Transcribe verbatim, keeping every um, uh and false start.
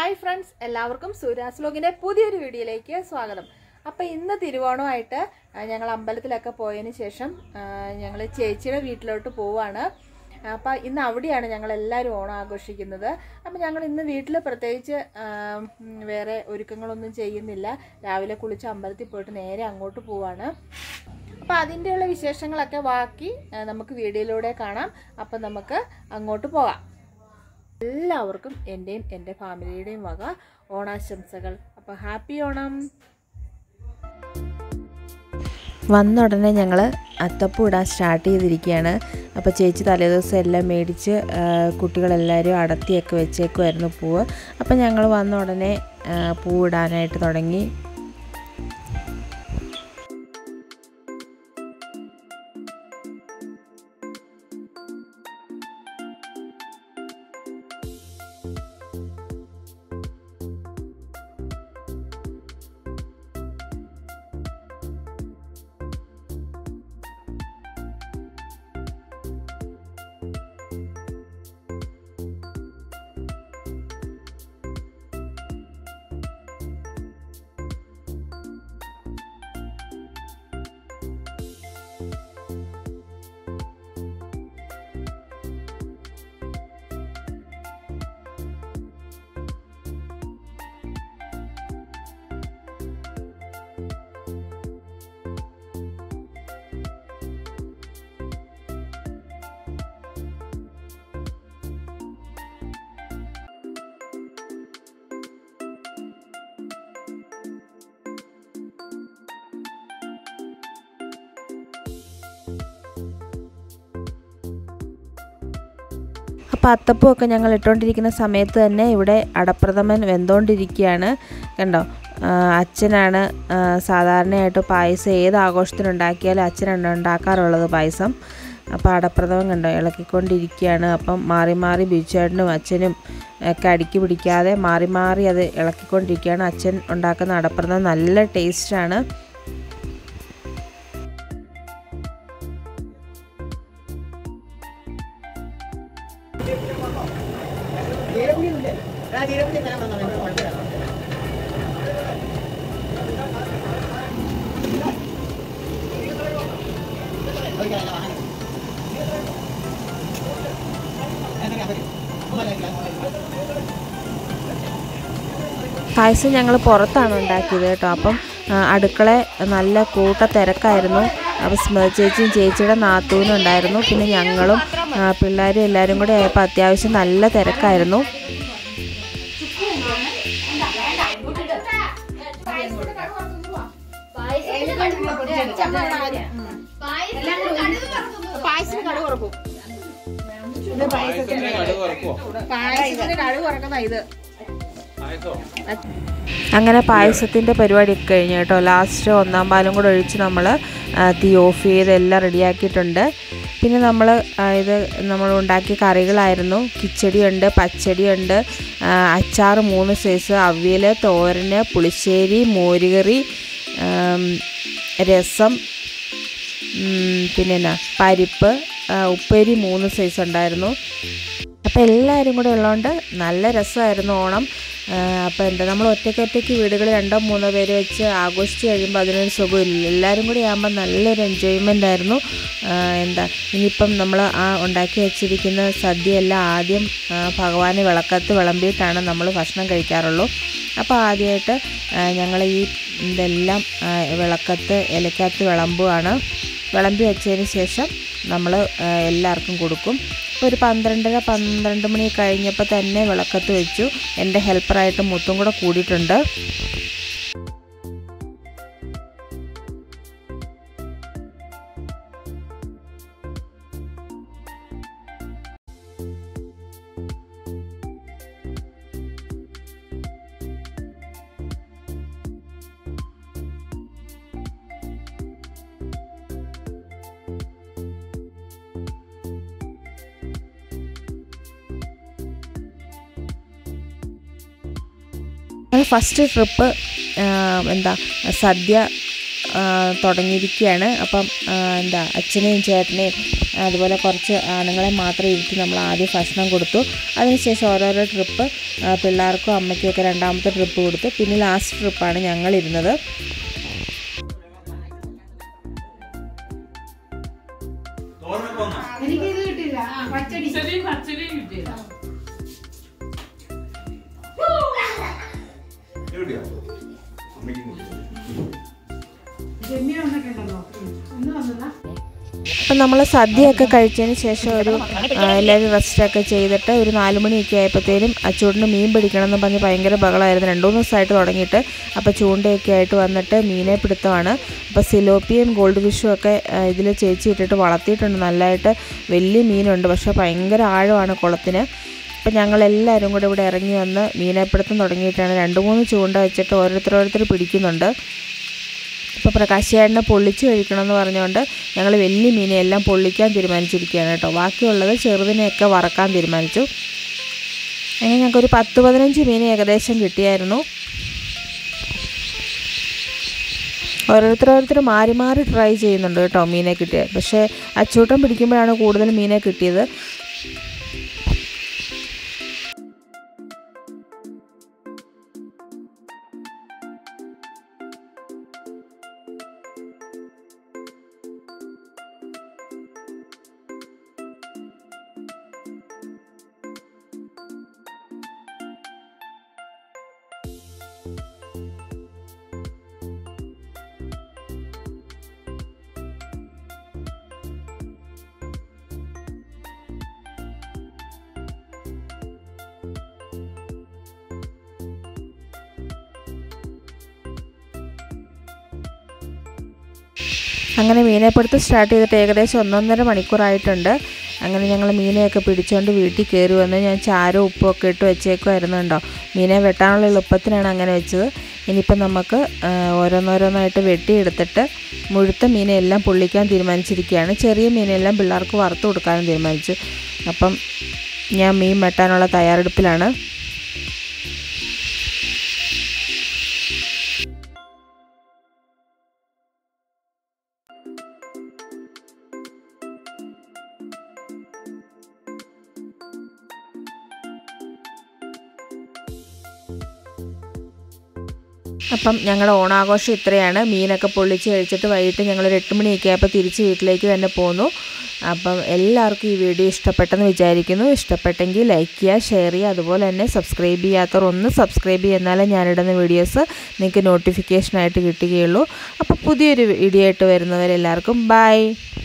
Hi friends, എല്ലാവർക്കും സൂര്യാസ് വ്ലോഗിന്റെ പുതിയൊരു വീഡിയോയിലേക്ക് സ്വാഗതം. അപ്പോൾ ഇന്ന് തിരുവോണമായിട്ട് ഞങ്ങൾ അമ്പലത്തിലൊക്കെ പോയതിനു ശേഷം ഞങ്ങൾ ചേച്ചിയുടെ വീട്ടിലോട്ട് പോവാണ്. അപ്പോൾ ഇന്ന് അവിടെയാണ് ഞങ്ങൾ എല്ലാവരും ഓണം ആഘോഷിക്കുന്നത്. അപ്പോൾ ഞങ്ങൾ ഇന്ന് വീട്ടിൽ പ്രത്യേകിച്ച് വേറെ ഒരുക്കങ്ങളൊന്നും ചെയ്യുന്നില്ല. രാവിലെ കുളിച്ച് അമ്പലത്തിൽ പോയിട്ട് നേരെ അങ്ങോട്ട് പോവാണ്. അപ്പോൾ അതിൻ്റെയുള്ള വിശേഷങ്ങളൊക്കെ ബാക്കി നമുക്ക് വീഡിയോയിലൂടെ കാണാം. അപ്പോൾ നമുക്ക് അങ്ങോട്ട് പോകാം. എല്ലാവർക്കും എൻ്റെയും എൻ്റെ ഫാമിലിയുടെയും വക ഓണാശംസകൾ. അപ്പോൾ ഹാപ്പി ഓണം. വന്ന ഉടനെ ഞങ്ങൾ അത്തപ്പൂ ഇടാൻ സ്റ്റാർട്ട് ചെയ്തിരിക്കുകയാണ്. അപ്പോൾ ചേച്ചി തലേദിവസം എല്ലാം മേടിച്ച് കുട്ടികളെല്ലാവരും അടത്തിയൊക്കെ വെച്ചേക്കുമായിരുന്നു പൂവ്. അപ്പോൾ ഞങ്ങൾ വന്ന ഉടനെ പൂ ഇടാനായിട്ട് തുടങ്ങി. അപ്പോൾ അത്തപ്പൂവൊക്കെ ഞങ്ങൾ ഇട്ടുകൊണ്ടിരിക്കുന്ന സമയത്ത് തന്നെ ഇവിടെ അടപ്രഥമൻ വെന്തുകൊണ്ടിരിക്കുകയാണ്. കണ്ടോ, അച്ഛനാണ് സാധാരണയായിട്ട് പായസം ഏത് ആഘോഷത്തിനുണ്ടാക്കിയാലും അച്ഛനാണ് ഉണ്ടാക്കാറുള്ളത് പായസം. അപ്പോൾ അടപ്രഥമൻ കണ്ടോ ഇളക്കിക്കൊണ്ടിരിക്കുകയാണ്. അപ്പം മാറി മാറി ബിജുചേട്ടനും അച്ഛനും ഒക്കെ അടുക്കി പിടിക്കാതെ മാറി മാറി അത് ഇളക്കിക്കൊണ്ടിരിക്കുകയാണ്. അച്ഛൻ ഉണ്ടാക്കുന്ന അടപ്രഥമൻ നല്ല ടേസ്റ്റാണ്. പായസം ഞങ്ങൾ പുറത്താണ് ഉണ്ടാക്കിയത് കേട്ടോ. അപ്പം അടുക്കള നല്ല കൂട്ട തിരക്കായിരുന്നു. അപ്പോൾ സ്മൃതി ചേച്ചിയും ചേച്ചിയുടെ നാത്തൂനും ഉണ്ടായിരുന്നു. പിന്നെ ഞങ്ങളും പിള്ളേരും എല്ലാവരും കൂടെ ആയപ്പോൾ അത്യാവശ്യം നല്ല തിരക്കായിരുന്നു. അങ്ങനെ പായസത്തിൻ്റെ പരിപാടിയൊക്കെ കഴിഞ്ഞു കേട്ടോ. ലാസ്റ്റ് ഒന്നാം പാലും കൂടെ ഒഴിച്ച് നമ്മൾ തീ ഓഫ് ചെയ്ത് എല്ലാം റെഡിയാക്കിയിട്ടുണ്ട്. പിന്നെ നമ്മൾ ഇത് നമ്മൾ ഉണ്ടാക്കിയ കറികളായിരുന്നു. കിച്ചടിയുണ്ട്, പച്ചടിയുണ്ട്, അച്ചാർ മൂന്ന് സൈസ്, അവിയൽ, തോരന്, പുളിശ്ശേരി, മോരുകറി, രസം, പിന്നെ എന്നാ പരിപ്പ്, ഉപ്പേരി മൂന്ന് സൈസ് ഉണ്ടായിരുന്നു. അപ്പോൾ എല്ലാവരും കൂടെ ഉള്ളതുകൊണ്ട് നല്ല രസമായിരുന്നു ഓണം. അപ്പോൾ എന്താ നമ്മൾ ഒറ്റയ്ക്ക് ഒറ്റയ്ക്ക് വീടുകളിൽ രണ്ടോ മൂന്നോ പേര് വെച്ച് ആഘോഷിച്ച് കഴിയുമ്പോൾ അതിനൊരു സുഖമില്ല. എല്ലാവരും കൂടി ആകുമ്പോൾ നല്ലൊരു എൻജോയ്മെൻ്റ് ആയിരുന്നു. എന്താ ഇനിയിപ്പം നമ്മൾ ആ ഉണ്ടാക്കി വെച്ചിരിക്കുന്ന സദ്യയെല്ലാം ആദ്യം ഭഗവാന് വിളക്കത്ത് വിളമ്പിയിട്ടാണ് നമ്മൾ ഭക്ഷണം കഴിക്കാറുള്ളൂ. അപ്പോൾ ആദ്യമായിട്ട് ഞങ്ങൾ ഈ ഇതെല്ലാം വിളക്കത്ത് ഇലക്കകത്ത് വിളമ്പുകയാണ്. വിളമ്പി വെച്ചതിന് ശേഷം നമ്മൾ എല്ലാവർക്കും കൊടുക്കും. ഒരു പന്ത്രണ്ടര പന്ത്രണ്ട് മണി കഴിഞ്ഞപ്പോൾ തന്നെ വിളക്കത്ത് വെച്ചു. എൻ്റെ ഹെൽപ്പറായിട്ട് മുത്തും കൂടെ കൂടിയിട്ടുണ്ട്. ഫസ്റ്റ് ട്രിപ്പ് എന്താ സദ്യ തുടങ്ങിയിരിക്കുകയാണ്. അപ്പം എന്താ അച്ഛനെയും ചേട്ടനെയും അതുപോലെ കുറച്ച് ആണുങ്ങളെ മാത്രം ഇരുത്തി നമ്മൾ ആദ്യം ഭക്ഷണം കൊടുത്തു. അതിനുശേഷം ഓരോരോ ട്രിപ്പ് പിള്ളേർക്കും അമ്മയ്ക്കും ഒക്കെ രണ്ടാമത്തെ ട്രിപ്പ് കൊടുത്തു. പിന്നെ ലാസ്റ്റ് ട്രിപ്പാണ് ഞങ്ങളിരുന്നത്. അപ്പം നമ്മൾ സദ്യയൊക്കെ കഴിച്ചതിന് ശേഷം ഒരു എല്ലാവരും റെസ്റ്റൊക്കെ ചെയ്തിട്ട് ഒരു നാല് മണിയൊക്കെ ആയപ്പോഴത്തേനും അച്ചൂടിന് മീൻ പിടിക്കണമെന്ന് പറഞ്ഞ് ഭയങ്കര ബഹളമായിരുന്നു. രണ്ട് മൂന്ന് ദിവസമായിട്ട് തുടങ്ങിയിട്ട്. അപ്പോൾ ചൂണ്ടയൊക്കെ ആയിട്ട് വന്നിട്ട് മീനെ പിടുത്തമാണ്. അപ്പോൾ സിലോപ്പിയും ഗോൾഡ് ഫിഷും ഒക്കെ ഇതിൽ ചേച്ചി ഇട്ടിട്ട് വളർത്തിയിട്ടുണ്ട്. നല്ലതായിട്ട് വലിയ മീനുണ്ട്, പക്ഷേ ഭയങ്കര ആഴമാണ് കുളത്തിന്. അപ്പം ഞങ്ങളെല്ലാവരും കൂടെ ഇവിടെ ഇറങ്ങി വന്ന് മീനെപ്പിടുത്തം തുടങ്ങിയിട്ടാണ്. രണ്ട് മൂന്ന് ചൂണ്ട വെച്ചിട്ട് ഓരോരുത്തരോരുത്തർ പിടിക്കുന്നുണ്ട്. ഇപ്പോൾ പ്രകാശേട്ടനെ പൊള്ളിച്ച് കഴിക്കണമെന്ന് പറഞ്ഞുകൊണ്ട് ഞങ്ങൾ വലിയ മീനെയെല്ലാം പൊള്ളിക്കാൻ തീരുമാനിച്ചിരിക്കുകയാണ് കേട്ടോ. ബാക്കിയുള്ളത് ചെറുതിനെയൊക്കെ വറക്കാൻ തീരുമാനിച്ചു. അങ്ങനെ ഞങ്ങൾക്കൊരു പത്ത് പതിനഞ്ച് മീൻ ഏകദേശം കിട്ടിയായിരുന്നു. ഓരോരുത്തരോരുത്തർ മാറി മാറി ട്രൈ ചെയ്യുന്നുണ്ട് കേട്ടോ മീനെ കിട്ടിയത്. പക്ഷേ അച്ചൂട്ടൻ പിടിക്കുമ്പോഴാണ് കൂടുതൽ മീനെ കിട്ടിയത്. അങ്ങനെ മീനെപ്പിടുത്തം സ്റ്റാർട്ട് ചെയ്തിട്ട് ഏകദേശം ഒന്നൊന്നര മണിക്കൂറായിട്ടുണ്ട്. അങ്ങനെ ഞങ്ങൾ മീനെയൊക്കെ പിടിച്ചുകൊണ്ട് വീട്ടിൽ കയറി വന്ന് ഞാൻ ചാരവും ഉപ്പും ഒക്കെ ഇട്ട് വെച്ചേക്കുമായിരുന്നു കേട്ടോ. മീനെ വെട്ടാനുള്ള എളുപ്പത്തിനാണ് അങ്ങനെ വെച്ചത്. ഇനിയിപ്പം നമുക്ക് ഓരോന്നോരോന്നായിട്ട് വെട്ടിയെടുത്തിട്ട് മുഴുത്ത മീനെല്ലാം പൊള്ളിക്കാൻ തീരുമാനിച്ചിരിക്കുകയാണ്. ചെറിയ മീനെല്ലാം പിള്ളേർക്ക് വറുത്ത് കൊടുക്കാനും തീരുമാനിച്ചു. അപ്പം ഞാൻ മീൻ വെട്ടാനുള്ള തയ്യാറെടുപ്പിലാണ്. അപ്പം ഞങ്ങളുടെ ഓണാഘോഷം ഇത്രയാണ്. മീനൊക്കെ പൊള്ളിച്ച് കഴിച്ചിട്ട് വൈകിട്ട് ഞങ്ങളൊരു എട്ട് മണിയൊക്കെ ആയപ്പോൾ തിരിച്ച് വീട്ടിലേക്ക് തന്നെ പോന്നു. അപ്പം എല്ലാവർക്കും ഈ വീഡിയോ ഇഷ്ടപ്പെട്ടെന്ന് വിചാരിക്കുന്നു. ഇഷ്ടപ്പെട്ടെങ്കിൽ ലൈക്ക് ചെയ്യുക, ഷെയർ ചെയ്യുക. അതുപോലെ തന്നെ സബ്സ്ക്രൈബ് ചെയ്യാത്തവർ ഒന്ന് സബ്സ്ക്രൈബ് ചെയ്യുന്നാലേ ഞാനിടുന്ന വീഡിയോസ് നിങ്ങൾക്ക് നോട്ടിഫിക്കേഷനായിട്ട് കിട്ടുകയുള്ളൂ. അപ്പോൾ പുതിയൊരു വീഡിയോ ആയിട്ട് വരുന്നവരെല്ലാവർക്കും ബൈ.